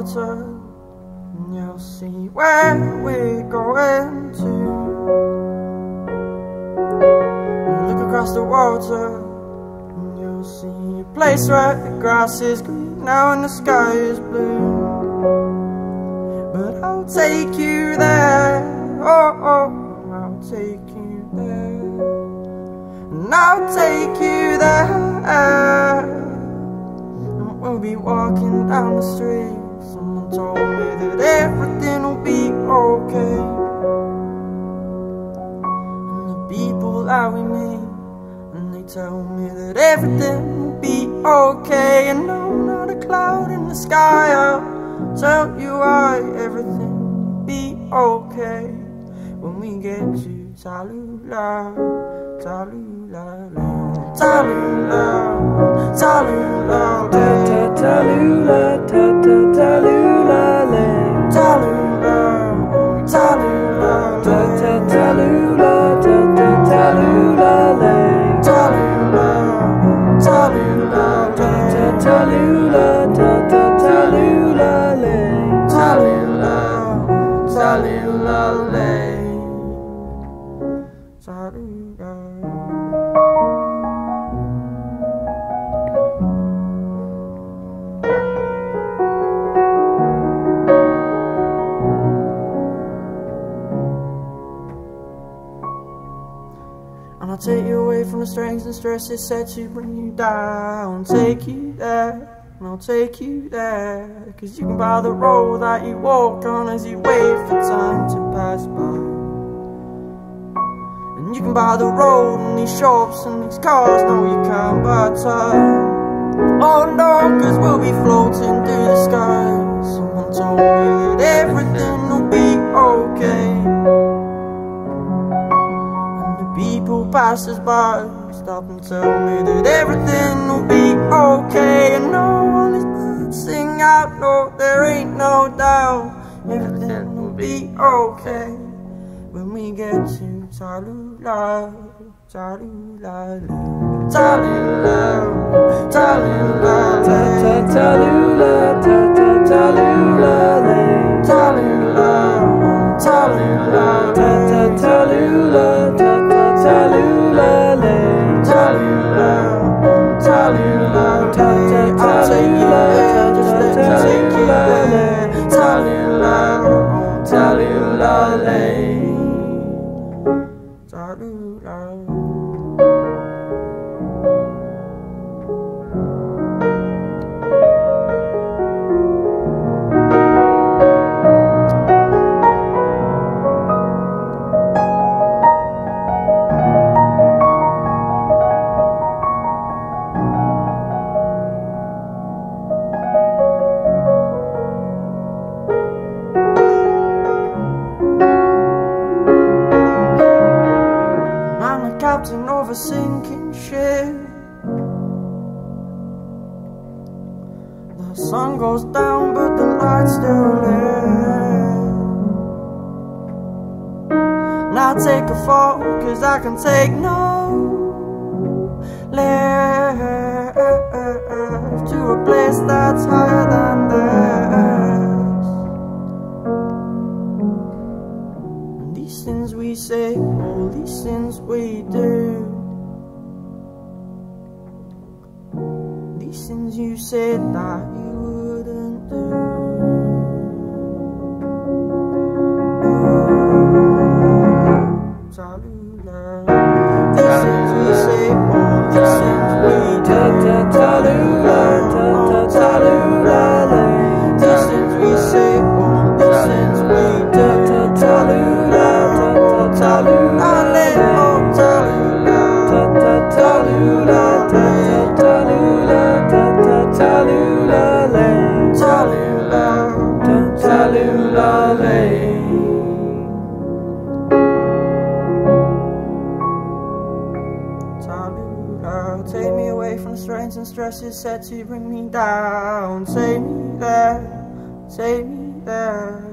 water, and you'll see where we're going to. And look across the water, and you'll see a place where the grass is green now and the sky is blue. But I'll take you there, oh, oh, I'll take you there. And I'll take you there. And we'll be walking down the street. Someone told me that everything will be okay. And the people that we meet, and they tell me that everything will be okay. And no, not a cloud in the sky, I'll tell you why everything will be okay. When we get to Tallulah, Tallulah, Tallulah, Tallulah, Tallulah, Tallulah, Tallulah, Tallulah, Tallulah, Tallulah, and I'll take you away from the strains and stresses set to bring you down. Take you there, and I'll take you there. Cause you can buy the road that you walk on as you wait for time to pass by. And you can buy the road and these shops and these cars. No, you can't buy time. Oh no, cause we'll be floating through the sky. Someone told me that everything will be okay. People pass us by, stop and tell me that everything will be okay. And no one is sing out, no, there ain't no doubt. Everything will be okay when we get to Tallulah, Tallulah, Tallulah, Tallulah, Tallulah, Tallulah, Tallulah, Tallulah, Tallulah, Tallulah, I'll take you there, just let me take you there. Tallulah, Tallulah, Tallulah. Captain of a sinking ship. The sun goes down but the light's still lit. And I take a fall cause I can take no left to a place that's higher than theirs. And these things we say, all these things we do, these things you said that you wouldn't do. Tallulah, these things we say, all these things we do. Tallulah, Tallulah, these things we say, all these things we do. Tallulah, Tallulah, take me away from the strains and stresses set to bring me down. Take me there, take me there.